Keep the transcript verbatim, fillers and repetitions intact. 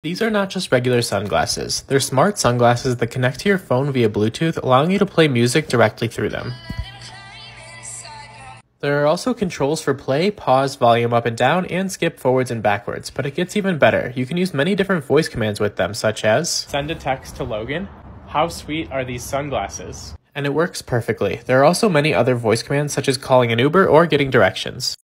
These are not just regular sunglasses. They're smart sunglasses that connect to your phone via Bluetooth, allowing you to play music directly through them. There are also controls for play, pause, volume up and down, and skip forwards and backwards, but it gets even better. You can use many different voice commands with them, such as send a text to Logan, how sweet are these sunglasses? And it works perfectly. There are also many other voice commands such as calling an Uber or getting directions.